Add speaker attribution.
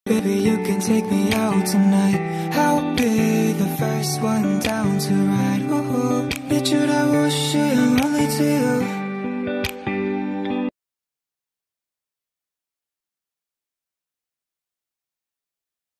Speaker 1: Baby, you can take me out tonight. I'll be the first one down to ride.